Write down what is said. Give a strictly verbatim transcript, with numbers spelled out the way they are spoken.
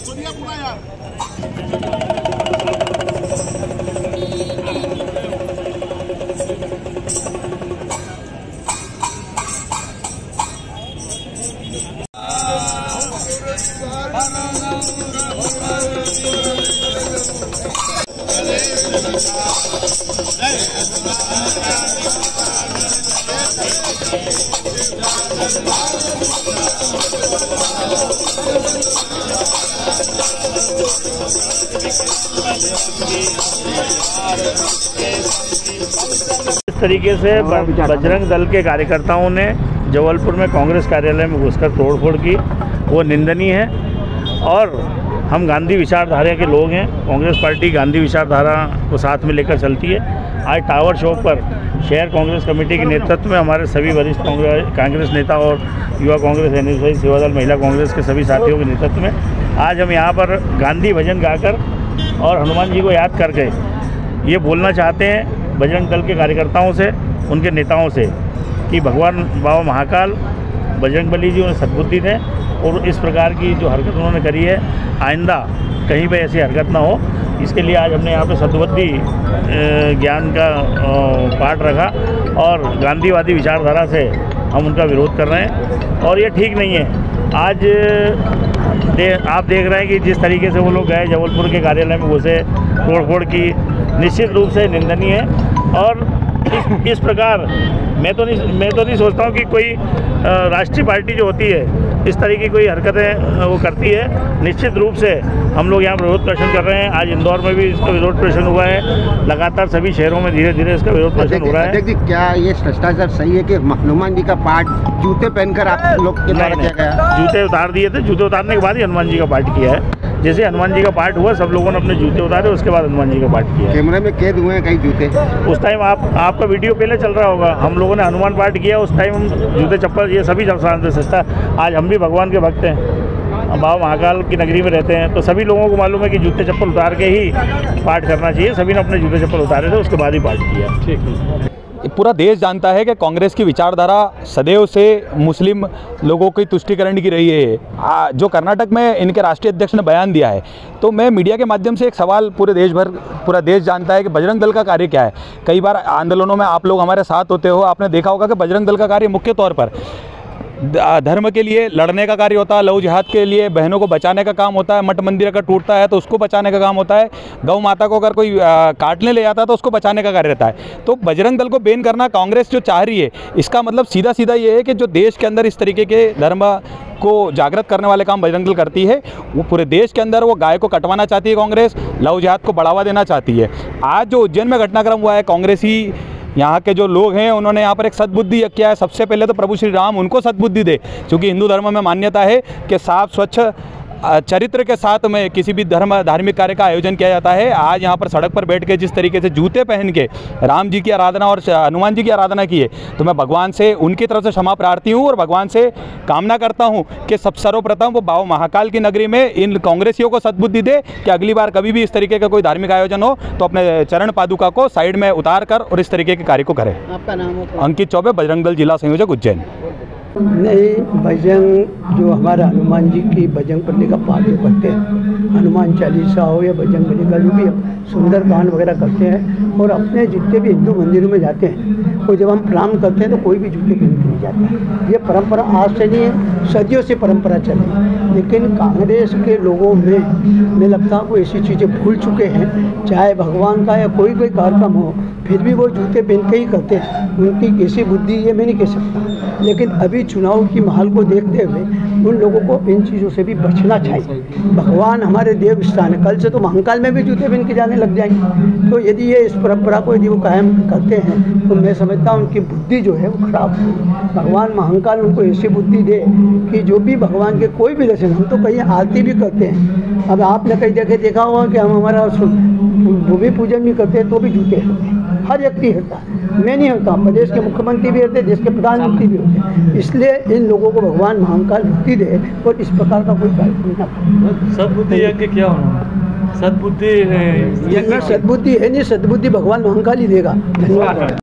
इस तरीके से बजरंग दल के कार्यकर्ताओं ने जबलपुर में कांग्रेस कार्यालय में घुसकर तोड़फोड़ की, वो निंदनीय है। और हम गांधी विचारधारा के लोग हैं, कांग्रेस पार्टी गांधी विचारधारा को साथ में लेकर चलती है। आज टावर चौक पर शहर कांग्रेस कमेटी के नेतृत्व में हमारे सभी वरिष्ठ कांग्रेस नेता और युवा कांग्रेस, एन एस एस, सेवा दल, महिला कांग्रेस के सभी साथियों के नेतृत्व में आज हम यहाँ पर गांधी भजन गाकर और हनुमान जी को याद करके ये बोलना चाहते हैं बजरंग दल के कार्यकर्ताओं से, उनके नेताओं से, कि भगवान बाबा महाकाल बजरंगबली जी उन्हें सद्बुद्धि दें और इस प्रकार की जो हरकत उन्होंने करी है आइंदा कहीं पर ऐसी हरकत ना हो। इसके लिए आज हमने यहाँ पे सद्बुद्धि ज्ञान का पाठ रखा और गांधीवादी विचारधारा से हम उनका विरोध कर रहे हैं और ये ठीक नहीं है। आज दे, आप देख रहे हैं कि जिस तरीके से वो लोग गए जबलपुर के कार्यालय में घुसे, तोड़फोड़ की, निश्चित रूप से निंदनीय है। और इस, इस प्रकार मैं तो नहीं मैं तो नहीं सोचता हूँ कि कोई राष्ट्रीय पार्टी जो होती है इस तरह की कोई हरकतें वो करती है। निश्चित रूप से हम लोग यहाँ विरोध प्रदर्शन कर रहे हैं। आज इंदौर में भी इसका विरोध प्रदर्शन हुआ है, लगातार सभी शहरों में धीरे धीरे इसका विरोध प्रदर्शन हो रहा है। देखिए, क्या ये भ्रष्टाचार सही है कि हनुमान जी का पाठ जूते पहनकर आप लोग के द्वारा किया गया? जूते उतार दिए थे, जूते उतारने के बाद ही हनुमान जी का पाठ किया है। जैसे हनुमान जी का पाठ हुआ सब लोगों ने अपने जूते उतारे, उसके बाद हनुमान जी का पाठ किया। कैमरे में कैद हुए हैं कई जूते? उस टाइम आप आपका वीडियो पहले चल रहा होगा, हम लोगों ने हनुमान पाठ किया, उस टाइम हम जूते चप्पल ये सभी सस्ता। आज हम भी भगवान के भक्त हैं, बाबा महाकाल की नगरी में रहते हैं, तो सभी लोगों को मालूम है कि जूते चप्पल उतार के ही पाठ करना चाहिए। सभी ने अपने जूते चप्पल उतारे थे, उसके बाद ही पाठ किया। ठीक है। पूरा देश जानता है कि कांग्रेस की विचारधारा सदैव से मुस्लिम लोगों की तुष्टिकरण की रही है। जो कर्नाटक में इनके राष्ट्रीय अध्यक्ष ने बयान दिया है, तो मैं मीडिया के माध्यम से एक सवाल, पूरे देश भर पूरा देश जानता है कि बजरंग दल का कार्य क्या है। कई बार आंदोलनों में आप लोग हमारे साथ होते हो, आपने देखा होगा कि बजरंग दल का कार्य मुख्य तौर पर धर्म के लिए लड़ने का कार्य होता है, लव जिहाद के लिए बहनों को बचाने का काम होता है, मठ मंदिर अगर टूटता है तो उसको बचाने का काम होता है, गौ माता को अगर कोई काटने ले जाता है तो उसको बचाने का कार्य रहता है। तो बजरंग दल को बैन करना कांग्रेस जो चाह रही है, इसका मतलब सीधा सीधा ये है कि जो देश के अंदर इस तरीके के धर्म को जागृत करने वाले काम बजरंग दल करती है, वो पूरे देश के अंदर वो गाय को कटवाना चाहती है कांग्रेस, लव जिहाद को बढ़ावा देना चाहती है। आज जो उज्जैन में घटनाक्रम हुआ है, कांग्रेसी यहाँ के जो लोग हैं उन्होंने यहाँ पर एक सद्बुद्धि किया है। सबसे पहले तो प्रभु श्री राम उनको सद्बुद्धि दे, क्योंकि हिंदू धर्म में मान्यता है कि साफ स्वच्छ चरित्र के साथ में किसी भी धर्म धार्मिक कार्य का आयोजन किया जाता है। आज यहाँ पर सड़क पर बैठ के जिस तरीके से जूते पहन के राम जी की आराधना और हनुमान जी की आराधना की है, तो मैं भगवान से उनकी तरफ से क्षमा प्रार्थी हूँ और भगवान से कामना करता हूँ कि सब सर्वप्रथम वो बाबा महाकाल की नगरी में इन कांग्रेसियों को सद्बुद्धि दे कि अगली बार कभी भी इस तरीके का कोई धार्मिक आयोजन हो तो अपने चरण पादुका को साइड में उतार कर और इस तरीके के कार्य को करें। आपका नाम है? अंकित चौबे, बजरंग दल जिला संयोजक, उज्जैन। नहीं, भजन जो हमारा हनुमान जी की भजन करने का पाठ करते हैं, हनुमान चालीसा हो या भजन करने का जो भी सुंदर गान वगैरह करते हैं, और अपने जितने भी हिंदू मंदिरों में जाते हैं वो जब हम प्रणाम करते हैं तो कोई भी जूते पहन के नहीं जाता। ये परंपरा आज से नहीं है, सदियों से परंपरा चली। लेकिन कांग्रेस के लोगों में मुझे लगता है वो ऐसी चीज़ें भूल चुके हैं, चाहे भगवान का या कोई कोई कार्यक्रम हो फिर भी वो जूते पहन के ही करते हैं। उनकी कैसी बुद्धि ये मैं नहीं कह सकता, लेकिन अभी चुनाव की माहौल को देखते हुए उन लोगों को इन चीज़ों से भी बचना चाहिए। भगवान हमारे देव स्थान है, कल से तो महाकाल में भी जूते पहन के जाने लग जाएंगे। तो यदि ये इस परंपरा को यदि वो कायम करते हैं तो मैं समझता हूँ उनकी बुद्धि जो है वो खराब होगी। भगवान महाकाल उनको ऐसी बुद्धि दे कि जो भी भगवान के कोई भी दर्शन, हम तो कहीं आरती भी करते हैं, अब आपने कई जगह देखा होगा कि हम हमारा भूमि पूजन भी करते हैं तो भी जूते होते हैं, हर व्यक्ति होता है, मैं नहीं होता, प्रदेश के मुख्यमंत्री भी होते हैं, देश के प्रधानमंत्री भी होते हैं। इसलिए इन लोगों को भगवान महाकाल मुक्ति दे और इस प्रकार का कोई कार्यक्रम न करे। सद्बुद्धि यज्ञ क्या होना? सद्बुद्धि है, सद्बुद्धि है नहीं, सद्बुद्धि भगवान महाकाल ही देगा। धन्यवाद।